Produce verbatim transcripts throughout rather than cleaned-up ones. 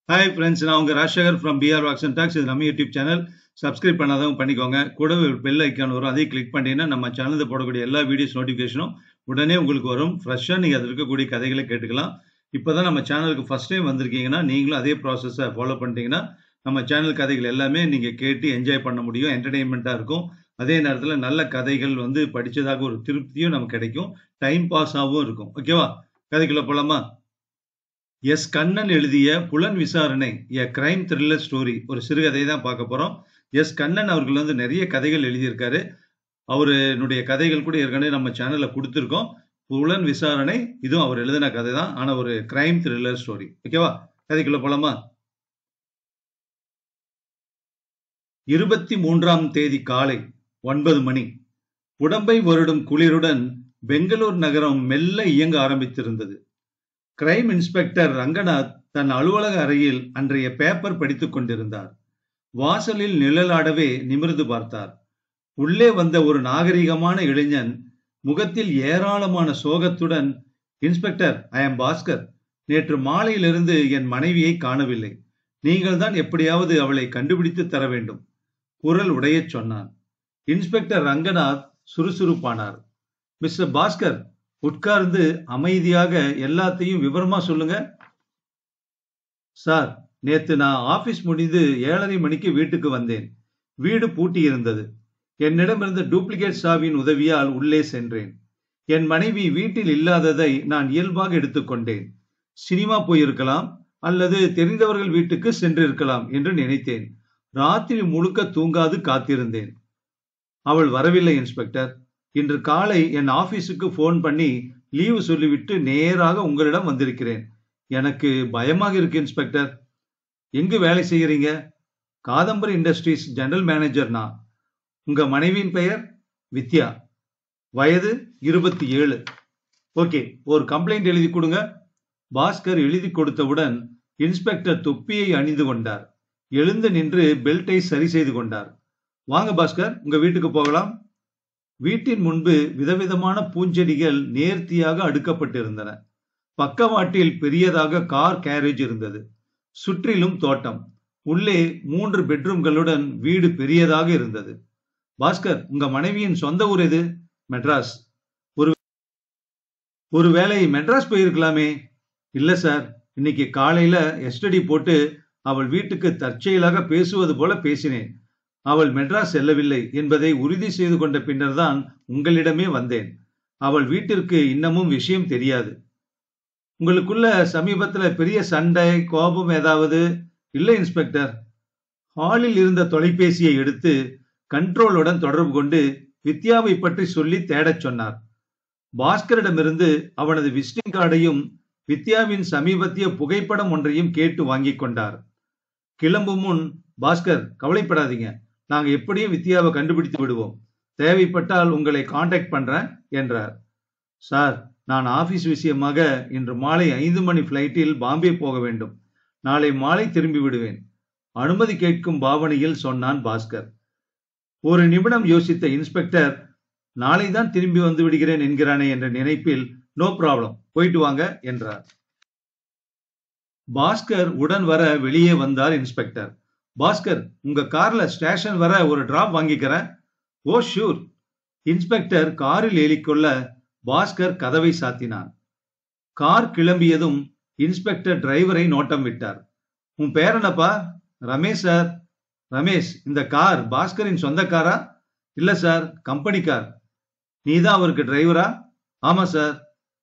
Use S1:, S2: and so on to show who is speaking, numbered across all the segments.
S1: Hi friends, நான் உங்க Rajasekar from B R Wax and Talks. இது நம்ம யூடியூப் சேனல். சப்ஸ்கிரைப் பண்ணாதவங்க பண்ணிக்கோங்க. கூடவே ஒரு பெல் ஐக்கான் வரும், அதையும் கிளிக் பண்ணீங்கன்னா நம்ம சேனல்ல போடக்கூடிய எல்லா வீடியோஸ் நோட்டிஃபிகேஷனும் உடனே உங்களுக்கு வரும். ஃப்ரெஷ்ஷாக நீங்கள் அதில் இருக்கக்கூடிய கதைகளை கேட்டுக்கலாம். இப்போ தான் நம்ம சேனலுக்கு ஃபர்ஸ்ட் டைம் வந்திருக்கீங்கன்னா நீங்களும் அதே ப்ராசஸை ஃபாலோ பண்ணிட்டீங்கன்னா நம்ம சேனல் கதைகள் எல்லாமே நீங்கள் கேட்டு என்ஜாய் பண்ண முடியும். என்டர்டெயின்மெண்ட்டாக இருக்கும். அதே நேரத்தில் நல்ல கதைகள் வந்து படித்ததாக ஒரு திருப்தியும் நமக்கு கிடைக்கும். டைம் பாஸாகவும் இருக்கும். ஓகேவா? கதைக்குள்ள போலாமா? எஸ் கண்ணன் எழுதிய புலன் விசாரணை எ கிரைம் த்ரில்லர் ஸ்டோரி ஒரு சிறுகதை தான் பார்க்க போறோம். எஸ் கண்ணன் அவர்கள் வந்து நிறைய கதைகள் எழுதியிருக்காரு. அவருடைய கதைகள் கூட ஏற்கனவே நம்ம சேனல்ல கொடுத்துருக்கோம். புலன் விசாரணை இதுவும் அவர் எழுதின கதை தான், ஆனா ஒரு கிரைம் த்ரில்லர் ஸ்டோரி. ஓகேவா? கதைக்குள்ள போலாமா? இருபத்தி மூன்றாம் தேதி காலை ஒன்பது மணி. உடம்பை வருடும் குளிருடன் பெங்களூர் நகரம் மெல்ல இயங்க ஆரம்பித்திருந்தது. கிரைம் இன்ஸ்பெக்டர் ரங்கநாத் தன் அலுவலக அறையில் அன்றைய பேப்பர் படித்துக் கொண்டிருந்தார். வாசலில் நிழலாடவே நிமிர்ந்து பார்த்தார். உள்ளே வந்த ஒரு நாகரிகமான இளைஞன் முகத்தில் ஏராளமான சோகத்துடன், இன்ஸ்பெக்டர், ஐ எம் பாஸ்கர். நேற்று மாலையிலிருந்து என் மனைவியை காணவில்லை. நீங்கள் தான் எப்படியாவது அவளை கண்டுபிடித்து தர வேண்டும். குரல் உடையச் சொன்னான். இன்ஸ்பெக்டர் ரங்கநாத் சுறுசுறுப்பானார். மிஸ்டர் பாஸ்கர், உட்கார்ந்து அமைதியாக எல்லாத்தையும் விவரமா சொல்லுங்க. சார், நேத்து நான் ஆபீஸ் முடிந்து ஏழரை மணிக்கு வீட்டுக்கு வந்தேன். வீடு பூட்டி இருந்தது. என்னிடமிருந்த டூப்ளிகேட் சாவியின் உதவியால் உள்ளே சென்றேன். என் மனைவி வீட்டில் இல்லாததை நான் இயல்பாக எடுத்துக்கொண்டேன். சினிமா போயிருக்கலாம் அல்லது தெரிந்தவர்கள் வீட்டுக்கு சென்றிருக்கலாம் என்று நினைத்தேன். ராத்திரி முழுக்க தூங்காது காத்திருந்தேன். அவள் வரவில்லை இன்ஸ்பெக்டர். இன்று காலை என் ஆபீஸுக்கு போன் பண்ணி லீவு சொல்லிவிட்டு நேராக உங்களிடம் வந்திருக்கிறேன். எனக்கு பயமாக இருக்கு இன்ஸ்பெக்டர். எங்கு வேலை செய்யறீங்க? காதம்பரி இண்டஸ்ட்ரீஸ் ஜெனரல் மேனேஜர் நான். உங்க மனைவியின் பெயர்? வித்யா. வயது இருபத்தி ஏழு. ஓகே, ஒரு கம்ப்ளைண்ட் எழுதி கொடுங்க. பாஸ்கர் எழுதி கொடுத்தவுடன் இன்ஸ்பெக்டர் தொப்பியை அணிந்து கொண்டார். எழுந்து நின்று பெல்ட்டை சரி செய்து கொண்டார். வாங்க பாஸ்கர், உங்க வீட்டுக்கு போகலாம். வீட்டின் முன்பு விதவிதமான பூஞ்செடிகள் நேர்த்தியாக அடுக்கப்பட்டிருந்தன. பக்கவாட்டில் பெரியதாக கார் கேரேஜ் இருந்தது. சுற்றிலும் தோட்டம். உள்ளே மூன்று பெட்ரூம்களுடன் வீடு பெரியதாக இருந்தது. பாஸ்கர், உங்க மனைவியின் சொந்த ஊர் எது? மெட்ராஸ். ஒரு ஒருவேளை மெட்ராஸ் போயிருக்கலாமே. இல்ல சார், இன்னைக்கு காலையில எஸ்டடி போட்டு அவள் வீட்டுக்கு தற்செயலாக பேசுவது போல பேசினேன். அவள் மெட்ராஸ் செல்லவில்லை என்பதை உறுதி செய்து கொண்ட பின்னர் தான் உங்களிடமே வந்தேன். அவள் வீட்டிற்கு இன்னமும் விஷயம் தெரியாது. உங்களுக்குள்ள சமீபத்துல பெரிய சண்டை, கோபம் ஏதாவது? இல்லை இன்ஸ்பெக்டர். ஹாலில் இருந்த தொலைபேசியை எடுத்து கண்ட்ரோலுடன் தொடர்பு கொண்டு வித்யாவை பற்றி சொல்லி தேடச் சொன்னார். பாஸ்கரிடமிருந்து அவனது விசிட்டிங் கார்டையும் வித்யாவின் சமீபத்திய புகைப்படம் ஒன்றையும் கேட்டு வாங்கி கொண்டார். கிளம்பும் முன், பாஸ்கர், கவலைப்படாதீங்க, நாங்க எப்படியும் வித்யாவை கண்டுபிடித்து விடுவோம். தேவைப்பட்டால் உங்களை காண்டாக்ட் பண்றேன் என்றார். சார், நான் ஆபீஸ் விஷயமாக இன்று மாலை ஐந்து மணி பிளைட்டில் பாம்பே போக வேண்டும். நாளை மாலை திரும்பி விடுவேன். அனுமதி கேட்கும் பாவனையில் சொன்னான் பாஸ்கர். ஒரு நிமிடம் யோசித்த இன்ஸ்பெக்டர், நாளை தான் திரும்பி வந்து விடுகிறேன் என்கிறானே என்ற நினைப்பில், நோ ப்ராப்ளம், போயிட்டு வாங்க என்றார். பாஸ்கர் உடன் வர வெளியே வந்தார் இன்ஸ்பெக்டர். பாஸ்கர், உங்க கார்ல ஸ்டேஷன் வர ஒரு டிராப் வாங்கிக்கிறேன். ஓ ஷூர். இன்ஸ்பெக்டர் காரில் ஏறிக்கொள்ள பாஸ்கர் கதவை சாத்தினான். கார் கிளம்பியதும் இன்ஸ்பெக்டர் டிரைவரை நோட்டம் விட்டார். உன் பேர் என்னப்பா? ரமேஷ் சார். ரமேஷ், இந்த கார் பாஸ்கரின் சொந்த காரா? இல்ல சார், கம்பெனி கார். நீதான் அவருக்கு டிரைவரா? ஆமா சார்.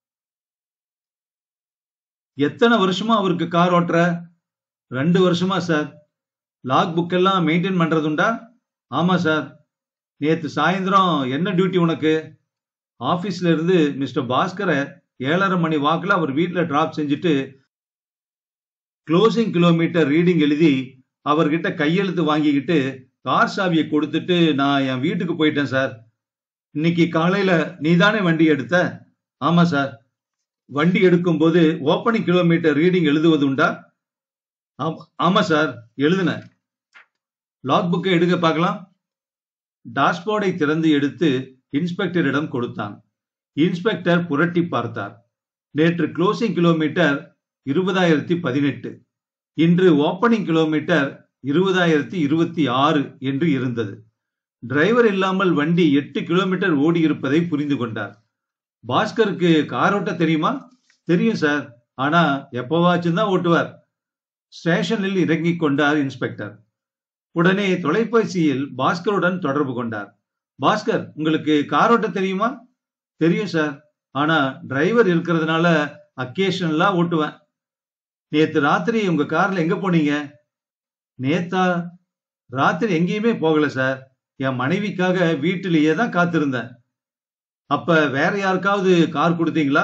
S1: எத்தனை வருஷமா அவருக்கு கார் ஓட்டுற? ரெண்டு வருஷமா சார். லாக் புக் எல்லாம் மெயின்டைன் பண்றதுண்டா? ஆமா சார். நேத்து சாயந்தரம் என்ன டியூட்டி உனக்கு? ஆபீஸ்ல இருந்து மிஸ்டர் பாஸ்கரை ஏழரை மணி வாக்குல அவர் வீட்டுல டிராப் செஞ்சுட்டு க்ளோசிங் கிலோமீட்டர் ரீடிங் எழுதி அவர்கிட்ட கையெழுத்து வாங்கிக்கிட்டு கார் சாவியை கொடுத்துட்டு நான் என் வீட்டுக்கு போயிட்டேன் சார். இன்னைக்கு காலையில நீதானே வண்டி எடுத்த? ஆமா சார். வண்டி எடுக்கும் போது ஓப்பனிங் கிலோமீட்டர் ரீடிங் எழுதுவது உண்டா? ஆமா சார், எழுதுன. லாக் புக்கை எடுக்க பார்க்கலாம். டாஷ்போர்டை திறந்து எடுத்து இன்ஸ்பெக்டரிடம் கொடுத்தான். இன்ஸ்பெக்டர் புரட்டி பார்த்தார். நேற்று க்ளோசிங் கிலோமீட்டர் இருபதாயிரத்தி பதினெட்டு. இன்று ஓப்பனிங் கிலோமீட்டர் இருபதாயிரத்தி இருபத்தி ஆறு என்று இருந்தது. டிரைவர் இல்லாமல் வண்டி எட்டு கிலோமீட்டர் ஓடி இருப்பதை புரிந்து கொண்டார். பாஸ்கருக்கு கார் ஓட்ட தெரியுமா? தெரியும் சார், ஆனா எப்பவாச்சும் தான் ஓட்டுவார். ஸ்டேஷனில் இறங்கிக் கொண்டார் இன்ஸ்பெக்டர். உடனே தொலைபேசியில் பாஸ்கருடன் தொடர்பு கொண்டார். பாஸ்கர், உங்களுக்கு கார் ஓட்ட தெரியுமா? தெரியும் சார், ஆனா டிரைவர் இருக்கிறதுனால அக்கேஷனலா ஓட்டுவேன். நேத்து ராத்திரி உங்க கார்ல எங்க போனீங்க? நேத்தா ராத்திரி எங்கேயுமே போகல சார், என் மனைவிக்காக வீட்டிலேயே தான் காத்திருந்தேன். அப்ப வேற யாருக்காவது கார் கொடுத்தீங்களா?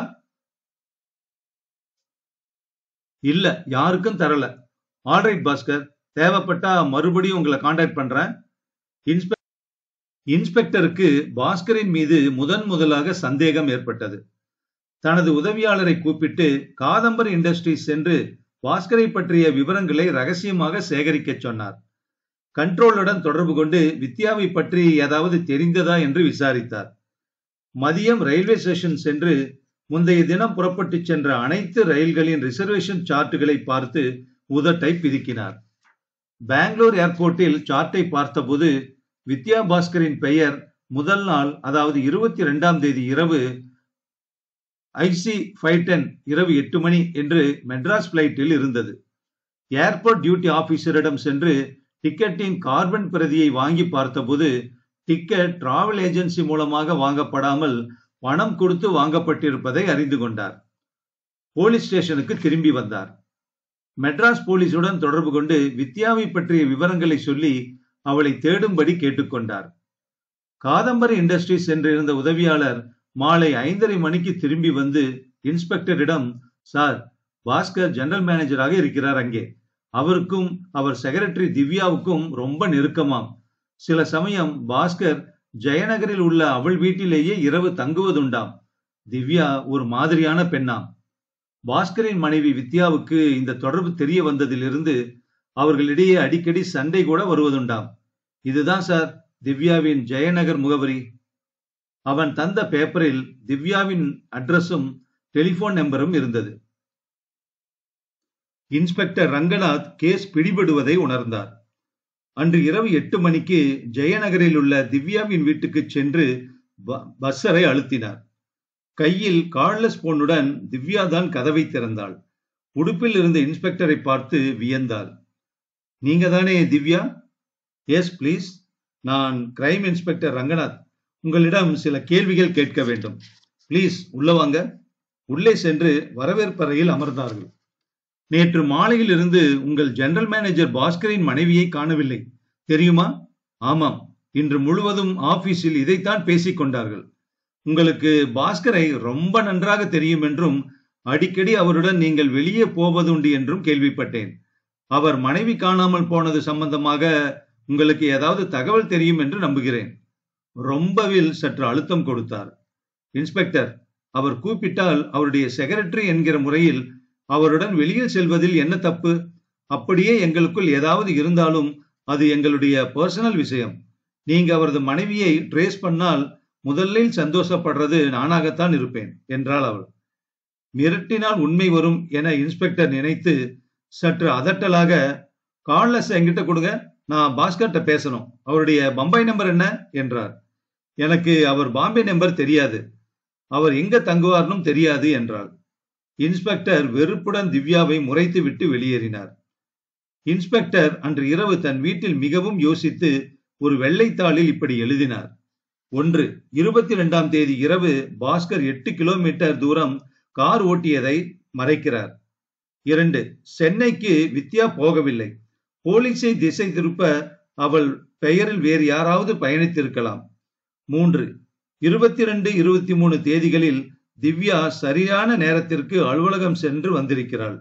S1: இல்ல, யாருக்கும் தரல. ஆல்ரைட் பாஸ்கர், தேவைப்பட்டா மறுபடியும் உங்களை கான்டாக்ட் பண்றேன். இன்ஸ்பெக்டருக்கு பாஸ்கரின் மீது முதன் முதலாக சந்தேகம் ஏற்பட்டது. தனது உதவியாளரை கூப்பிட்டு காதம்பரி இண்டஸ்ட்ரீஸ் சென்று பாஸ்கரை பற்றிய விவரங்களை ரகசியமாக சேகரிக்க சொன்னார். கண்ட்ரோலுடன் தொடர்பு கொண்டு வித்யாவை பற்றி ஏதாவது தெரிந்ததா என்று விசாரித்தார். மதியம் ரயில்வே ஸ்டேஷன் சென்று முந்தைய தினம் புறப்பட்டு சென்ற அனைத்து ரயில்களின் ரிசர்வேஷன் சார்ட்டுகளை பார்த்து உதட்டை பிதுக்கினார். பெங்களூர் ஏர்போர்ட்டில் சார்ட்டை பார்த்தபோது வித்யா பாஸ்கரின் பெயர் முதல் நாள், அதாவது இருபத்தி இரண்டாம் தேதி இரவு ஐசி ஃபைவ் டென் இரவு எட்டு மணி என்று மெட்ராஸ் பிளைட்டில் இருந்தது. ஏர்போர்ட் டியூட்டி ஆபீசரிடம் சென்று டிக்கெட்டின் கார்பன் பிரதியை வாங்கி பார்த்தபோது டிக்கெட் டிராவல் ஏஜென்சி மூலமாக வாங்கப்படாமல் பணம் கொடுத்து வாங்கப்பட்டிருப்பதை அறிந்து கொண்டார். போலீஸ் ஸ்டேஷனுக்கு திரும்பி வந்தார். மெட்ராஸ் போலீசுடன் தொடர்பு கொண்டு வித்யாவை பற்றிய விவரங்களை சொல்லி அவளை தேடும்படி கேட்டுக்கொண்டார். காதம்பரி இண்டஸ்ட்ரீஸ் என்றிருந்த உதவியாளர் மாலை ஐந்தரை மணிக்கு திரும்பி வந்து இன்ஸ்பெக்டரிடம், சார், பாஸ்கர் ஜெனரல் மேனேஜராக இருக்கிறார் அங்கே. அவருக்கும் அவர் செக்ரட்டரி திவ்யாவுக்கும் ரொம்ப நெருக்கமாம். சில சமயம் பாஸ்கர் ஜெயநகரில் உள்ள அவள் வீட்டிலேயே இரவு தங்குவதுண்டாம். திவ்யா ஒரு மாதிரியான பெண்ணாம். பாஸ்கரின் மனைவி வித்யாவுக்கு இந்த தொடர்பு தெரிய வந்ததிலிருந்து அவர்களிடையே அடிக்கடி சண்டை கூட வருவதுண்டாம். இதுதான் சார் திவ்யாவின் ஜெயநகர் முகவரி. அவன் தந்த பேப்பரில் திவ்யாவின் அட்ரஸும் டெலிபோன் நம்பரும் இருந்தது. இன்ஸ்பெக்டர் ரங்கநாத் கேஸ் பிடிபடுவதை உணர்ந்தார். அன்று இரவு எட்டு மணிக்கு ஜெயநகரில் உள்ள திவ்யாவின் வீட்டுக்கு சென்று பஸ்ஸரை அழுத்தினார். கையில் கார்ட்லெஸ் போனுடன் திவ்யா தான் கதவை திறந்தாள். உடுப்பில் இருந்த இன்ஸ்பெக்டரை பார்த்து வியந்தாள். நீங்க தானே திவ்யா? எஸ் பிளீஸ், நான் கிரைம் இன்ஸ்பெக்டர் ரங்கநாத். உங்களிடம் சில கேள்விகள் கேட்க வேண்டும். பிளீஸ் உள்ள வாங்க. உள்ளே சென்று வரவேற்பறையில் அமர்ந்தார்கள். நேற்று மாலையில் இருந்து உங்கள் ஜெனரல் மேனேஜர் பாஸ்கரின் மனைவியை காணவில்லை, தெரியுமா? ஆமாம், இன்று முழுவதும் ஆபீஸில் இதைத்தான் பேசிக் கொண்டார்கள். உங்களுக்கு பாஸ்கரை ரொம்ப நன்றாக தெரியும் என்றும் அடிக்கடி அவருடன் நீங்கள் வெளியே போவதுண்டு என்றும் கேள்விப்பட்டேன். அவர் மனைவி காணாமல் போனது சம்பந்தமாக உங்களுக்கு ஏதாவது தகவல் தெரியும் என்று நம்புகிறேன். ரொம்பவில் சற்று அழுத்தம் கொடுத்தார். இன்ஸ்பெக்டர், அவர் கூப்பிட்டால் அவருடைய செக்ரட்டரி என்கிற முறையில் அவருடன் வெளியில் செல்வதில் என்ன தப்பு? அப்படியே எங்களுக்குள் ஏதாவது இருந்தாலும் அது எங்களுடைய பர்சனல் விஷயம். நீங்க அவரது மனைவியை ட்ரேஸ் பண்ணால் முதலில் சந்தோஷப்படுறது நானாகத்தான் இருப்பேன் என்றாள் அவள். மிரட்டினால் உண்மை வரும் என இன்ஸ்பெக்டர் நினைத்து சற்று அதட்டலாக, கார்ட்லெஸ் என்கிட்ட கொடுங்க, நான் பாஸ்கர்ட்ட பேசணும். அவருடைய பம்பாய் நம்பர் என்ன என்றார். எனக்கு அவர் பாம்பே நம்பர் தெரியாது, அவர் எங்க தங்குவார்னும் தெரியாது என்றாள். இன்ஸ்பெக்டர் வெறுப்புடன் திவ்யாவை முறைத்து விட்டு வெளியேறினார். இன்ஸ்பெக்டர் அன்று இரவு தன் வீட்டில் மிகவும் யோசித்து ஒரு வெள்ளைத்தாளில் இப்படி எழுதினார். ஒன்று, இருபத்தி இரண்டாம் தேதி இரவு பாஸ்கர் எட்டு கிலோமீட்டர் தூரம் கார் ஓட்டியதை மறைக்கிறார். இரண்டு, சென்னைக்கு வித்யா போகவில்லை. போலீஸை திசை திருப்ப அவள் பெயரில் வேறு யாராவது பயணித்திருக்கலாம். மூன்று, இருபத்தி இரண்டு இருபத்தி மூணு தேதிகளில் திவ்யா சரியான நேரத்திற்கு அலுவலகம் சென்று வந்திருக்கிறாள்.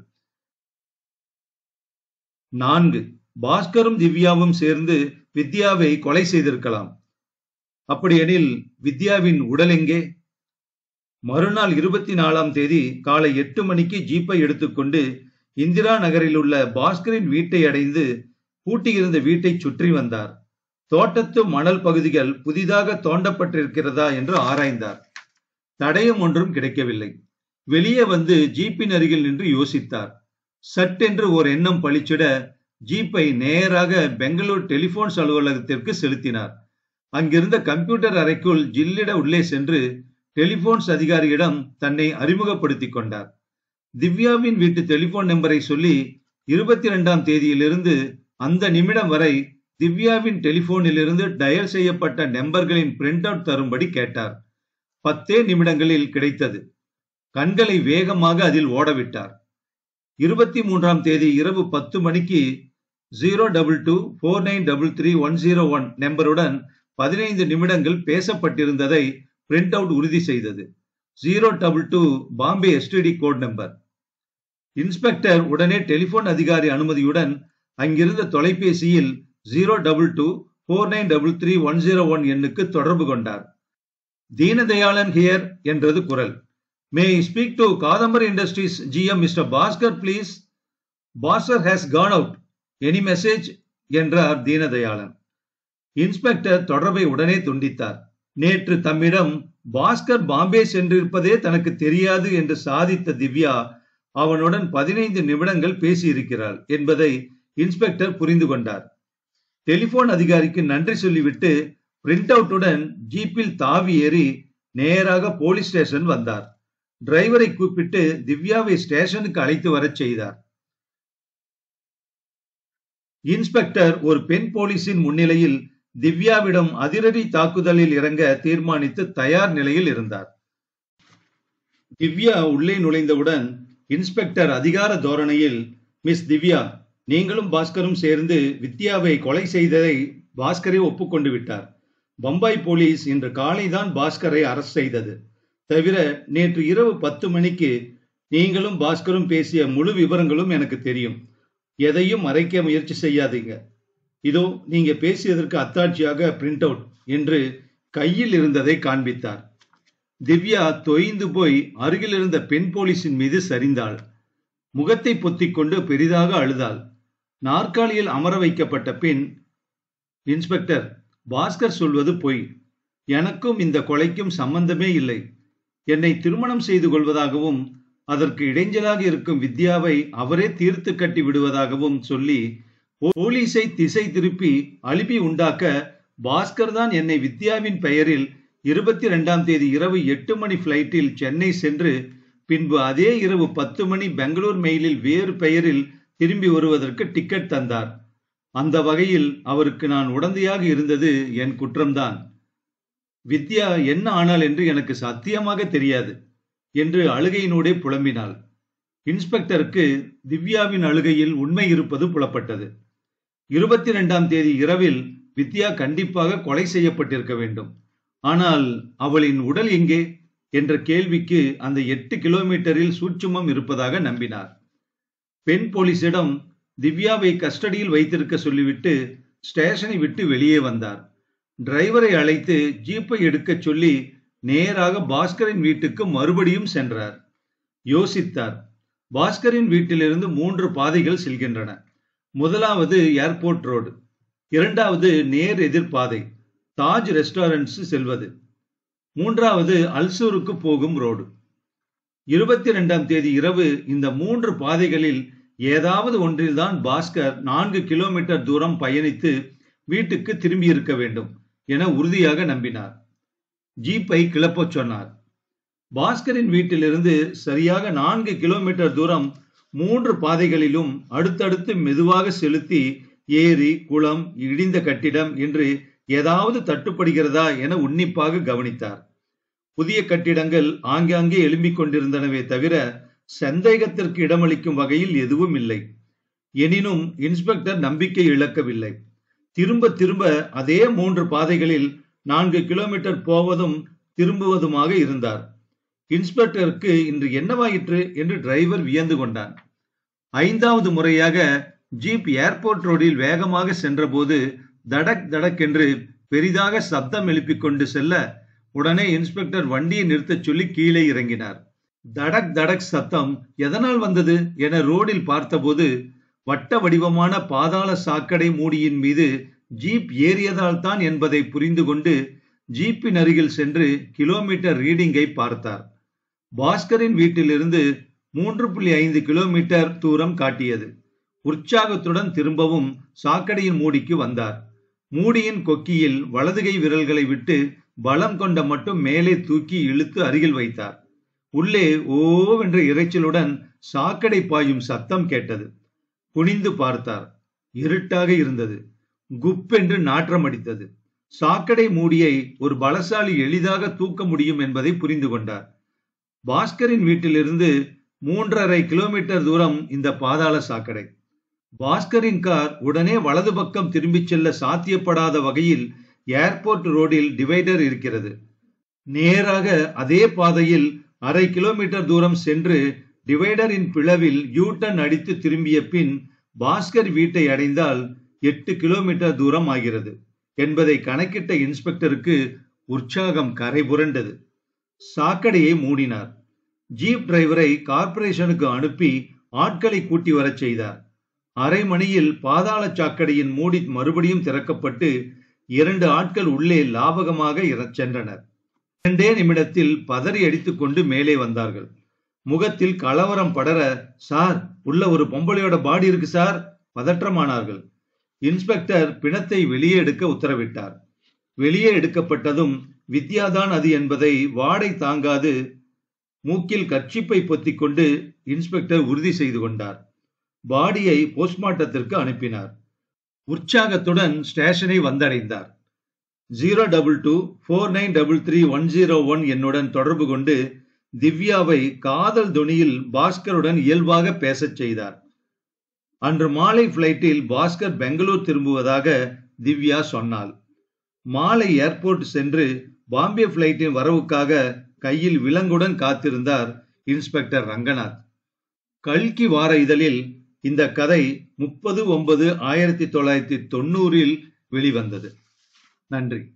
S1: நான்கு, பாஸ்கரும் திவ்யாவும் சேர்ந்து வித்யாவை கொலை செய்திருக்கலாம். அப்படியெனில் வித்யாவின் உடல் எங்கே? மறுநாள் இருபத்தி நாலாம் தேதி காலை எட்டு மணிக்கு ஜீப்பை எடுத்துக்கொண்டு இந்திரா நகரில் உள்ள பாஸ்கரின் வீட்டை அடைந்து பூட்டியிருந்த வீட்டை சுற்றி வந்தார். தோட்டத்து மணல் பகுதிகள் புதிதாக தோண்டப்பட்டிருக்கிறதா என்று ஆராய்ந்தார். தடயம் ஒன்றும் கிடைக்கவில்லை. வெளியே வந்து ஜீப்பின் அருகில் நின்று யோசித்தார். சட்டென்று ஓர் எண்ணம் பளிச்சிட ஜீப்பை நேராக பெங்களூர் டெலிபோன்ஸ் அலுவலகத்திற்கு செலுத்தினார். அங்கிருந்த கம்ப்யூட்டர் அறைக்குள் ஜில்லிட உள்ளே சென்று டெலிபோன்ஸ் அதிகாரியிடம் தன்னை அறிமுகப்படுத்திக் கொண்டார். திவ்யாவின் வீட்டு டெலிபோன் நம்பரை சொல்லி இருபத்தி இரண்டாம் தேதியிலிருந்து அந்த நிமிடம் வரை திவ்யாவின் டெலிபோனிலிருந்து டயல் செய்யப்பட்ட நம்பர்களின் பிரிண்ட் அவுட் தரும்படி கேட்டார். பத்தே நிமிடங்களில் கிடைத்தது. கண்களை வேகமாக அதில் ஓடவிட்டார். இருபத்தி மூன்றாம் தேதி இரவு பத்து மணிக்கு zero double two four nine double three one zero one நம்பருடன் பதினைந்து நிமிடங்கள் பேசப்பட்டிருந்ததை பிரிண்ட் அவுட் உறுதி செய்தது. Zero double two Bombay STD code number. Inspector உடனே டெலிபோன் அதிகாரி அனுமதியுடன் அங்கிருந்த தொலைபேசியில் zero double two four nine double three one zero one எண்ணுக்கு தொடர்பு கொண்டார். தீனதயாளன் ஹியர் என்றது குரல். May I speak to Kadambari industries GM mister Bhaskar please. Bhaskar has gone out. Any message என்றார் தீனதயாளன். இன்ஸ்பெக்டர் தொடர்பை உடனே துண்டித்தார். நேற்று தம்மிடம் பாஸ்கர் பாம்பே சென்றிருப்பதே தனக்கு தெரியாது என்று சாதித்த திவ்யா அவனுடன் பதினைந்து நிமிடங்கள் பேசியிருக்கிறாள் என்பதை இன்ஸ்பெக்டர் புரிந்து கொண்டார். டெலிபோன் அதிகாரிக்கு நன்றி சொல்லிவிட்டு பிரிண்ட் அவுட்டுடன் ஜீப்பில் தாவி ஏறி நேராக போலீஸ் ஸ்டேஷன் வந்தார். டிரைவரை கூப்பிட்டு திவ்யாவை ஸ்டேஷனுக்கு அழைத்து வரச் செய்தார். இன்ஸ்பெக்டர் ஒரு பெண் போலீசின் முன்னிலையில் திவ்யாவிடம் அதிரடி தாக்குதலில் இறங்க தீர்மானித்து தயார் நிலையில் இருந்தார். திவ்யா உள்ளே நுழைந்தவுடன் இன்ஸ்பெக்டர் அதிகார தோரணையில், மிஸ் திவ்யா, நீங்களும் பாஸ்கரும் சேர்ந்து வித்யாவை கொலை செய்ததை பாஸ்கரே ஒப்புக்கொண்டு விட்டார். பம்பாய் போலீஸ் இன்று காலைதான் பாஸ்கரை அரெஸ்ட் செய்தது. தவிர நேற்று இரவு பத்து மணிக்கு நீங்களும் பாஸ்கரும் பேசிய முழு விவரங்களும் எனக்கு தெரியும். எதையும் மறைக்க முயற்சி செய்யாதீங்க. இதோ நீங்க பேசியதற்கு அத்தாட்சியாக பிரிண்ட் அவுட் என்று கையில் இருந்ததை காண்பித்தார். திவ்யா தொய்ந்து போய் அருகில் இருந்த பெண் போலீஸின் மீது சரிந்தாள். முகத்தை பொத்திக் கொண்டு பெரிதாக அழுதாள். நாற்காலியில் அமர வைக்கப்பட்ட பின், இன்ஸ்பெக்டர், பாஸ்கர் சொல்வது பொய். எனக்கும் இந்த கொலைக்கும் சம்பந்தமே இல்லை. என்னை திருமணம் செய்து கொள்வதாகவும் அதற்கு இடைஞ்சலாக இருக்கும் வித்யாவை அவரே தீர்த்து கட்டி விடுவதாகவும் சொல்லி போலீஸை திசை திருப்பி அலிபி உண்டாக்க பாஸ்கர் தான் என்னை வித்யாவின் பெயரில் இருபத்தி இரண்டாம் தேதி இரவு எட்டு மணி பிளைட்டில் சென்னை சென்று பின்பு அதே இரவு பத்து மணி பெங்களூர் மெயிலில் வேறு பெயரில் திரும்பி வருவதற்கு டிக்கெட் தந்தார். அந்த வகையில் அவருக்கு நான் உடந்தையாக இருந்தது என் குற்றம்தான். வித்யா என்ன ஆனாள் என்று எனக்கு சத்தியமாக தெரியாது என்று அழுகையினூடே புலம்பினாள். இன்ஸ்பெக்டருக்கு திவ்யாவின் அழுகையில் உண்மை இருப்பது புலப்பட்டது. இருபத்தி இரண்டாம் தேதி இரவில் வித்யா கண்டிப்பாக கொலை செய்யப்பட்டிருக்க வேண்டும். ஆனால் அவளின் உடல் எங்கே என்ற கேள்விக்கு அந்த எட்டு கிலோமீட்டரில் சூட்சுமம் இருப்பதாக நம்பினார். பெண் போலீசிடம் திவ்யாவை கஸ்டடியில் வைத்திருக்க சொல்லிவிட்டு ஸ்டேஷனை விட்டு வெளியே வந்தார். டிரைவரை அழைத்து ஜீப்பை எடுக்க சொல்லி நேராக பாஸ்கரின் வீட்டுக்கு மறுபடியும் சென்றார். யோசித்தார். பாஸ்கரின் வீட்டிலிருந்து மூன்று பாதைகள் செல்கின்றன. முதலாவது ஏர்போர்ட் ரோடு, இரண்டாவது நேர் எதிர்பாதை தாஜ் ரெஸ்டாரண்ட்ஸ் செல்வது, மூன்றாவது அல்சூருக்கு போகும் ரோடு. இருபத்தி இரண்டாம் தேதி இரவு இந்த மூன்று பாதைகளில் ஏதாவது ஒன்றில்தான் பாஸ்கர் நான்கு கிலோமீட்டர் தூரம் பயணித்து வீட்டுக்கு திரும்பி இருக்க வேண்டும் என உறுதியாக நம்பினார். ஜீப்பை கிளப்ப சொன்னார். பாஸ்கரின் வீட்டிலிருந்து சரியாக நான்கு கிலோமீட்டர் தூரம் மூன்று பாதைகளிலும் அடுத்தடுத்து மெதுவாக செலுத்தி ஏரி, குளம், இடிந்த கட்டிடம் என்று ஏதாவது தட்டுப்படுகிறதா என உன்னிப்பாக கவனித்தார். புதிய கட்டிடங்கள் ஆங்காங்கே எழும்பிக் கொண்டிருந்தனவே தவிர சந்தேகத்திற்கு இடமளிக்கும் வகையில் எதுவும் இல்லை. எனினும் இன்ஸ்பெக்டர் நம்பிக்கை இழக்கவில்லை. திரும்ப திரும்ப அதே மூன்று பாதைகளில் நான்கு கிலோமீட்டர் போவதும் திரும்புவதுமாக இருந்தார். இன்ஸ்பெக்டருக்கு இன்று என்னவாயிற்று என்று டிரைவர் வியந்து கொண்டான். ஐந்தாவது முறையாக ஜீப் ஏர்போர்ட் ரோடில் வேகமாக சென்றபோது தடக் தடக் என்று பெரிதாக சப்தம் எழுப்பிக் கொண்டு செல்ல உடனே இன்ஸ்பெக்டர் வண்டியை நிறுத்தச் சொல்லி கீழே இறங்கினார். தடக் தடக் சத்தம் எதனால் வந்தது என ரோடில் பார்த்தபோது வட்ட வடிவமான பாதாள சாக்கடை மூடியின் மீது ஜீப் ஏறியதால் தான் என்பதை புரிந்து கொண்டு ஜீப்பின் அருகில் சென்று கிலோமீட்டர் ரீடிங்கை பார்த்தார். பாஸ்கரின் வீட்டிலிருந்து மூன்று புள்ளி ஐந்து கிலோமீட்டர் தூரம் காட்டியது. உற்சாகத்துடன் திரும்பவும் சாக்கடையின் மூடிக்கு வந்தார். மூடியின் கொக்கியில் வலதுகை விரல்களை விட்டு பலம் கொண்ட மட்டும் மேலே தூக்கி இழுத்து அருகில் வைத்தார். உள்ளே ஓவென்ற இரைச்சலுடன் சாக்கடை பாயும் சத்தம் கேட்டது. குனிந்து பார்த்தார். இருட்டாக இருந்தது. குப்பென்று நாற்றம் அடித்தது. சாக்கடை மூடியை ஒரு பலசாலி எளிதாக தூக்க முடியும் என்பதை புரிந்து கொண்டார். பாஸ்கரின் வீட்டிலிருந்து மூன்றரை கிலோமீட்டர் தூரம் இந்த பாதாள சாக்கடை. பாஸ்கரின் கார் உடனே வலது பக்கம் திரும்பிச் செல்ல சாத்தியப்படாத வகையில் ஏர்போர்ட் ரோடில் டிவைடர் இருக்கிறது. நேராக அதே பாதையில் அரை கிலோமீட்டர் தூரம் சென்று டிவைடரின் பிளவில் யூ டர்ன் அடித்து திரும்பிய பின் பாஸ்கர் வீட்டை அடைந்தால் எட்டு கிலோமீட்டர் தூரம் ஆகிறது என்பதை கணக்கிட்ட இன்ஸ்பெக்டருக்கு உற்சாகம் கரை புரண்டது. சாக்கடையை மூடினார். ஜீப் டிரைவரை கார்ப்பரேஷனுக்கு அனுப்பி ஆட்களை கூட்டி வரச் செய்தார். அரை மணியில் பாதாள சாக்கடையின் மூடி மறுபடியும் திறக்கப்பட்டு இரண்டு ஆட்கள் உள்ளே லாபகமாக சென்றனர். இரண்டே நிமிடத்தில் பதறி அடித்துக் கொண்டு மேலே வந்தார்கள். முகத்தில் கலவரம் படர, சார், உள்ள ஒரு பொம்பளையோட பாடி இருக்கு சார், பதற்றமானார்கள். இன்ஸ்பெக்டர் பிணத்தை வெளியே எடுக்க உத்தரவிட்டார். வெளியே எடுக்கப்பட்டதும் வித்யாதான் அது என்பதை வாடை தாங்காது மூக்கில் கர்ச்சிப்பை பொத்திக் கொண்டு இன்ஸ்பெக்டர் உறுதி செய்து கொண்டார். பாடியை போஸ்ட்மார்ட்டத்திற்கு அனுப்பினார். உற்சாகத்துடன் ஸ்டேஷனை வந்தடைந்தார். Zero double two four nine double three one zero one என்னுடன் தொடர்பு கொண்டு திவ்யாவை காதல் தொனியில் பாஸ்கருடன் இயல்பாக பேசச் செய்தார். அன்று மாலை பிளைட்டில் பாஸ்கர் பெங்களூர் திரும்புவதாக திவ்யா சொன்னாள். மாலை ஏர்போர்ட் சென்று பாம்பே பிளைட்டின் வரவுக்காக கையில் விலங்குடன் காத்திருந்தார் இன்ஸ்பெக்டர் ரங்கநாத். கல்கி வார இதழில் இந்த கதை முப்பது ஒன்பது ஆயிரத்தி தொள்ளாயிரத்தி தொண்ணூறில் வெளிவந்தது. நன்றி.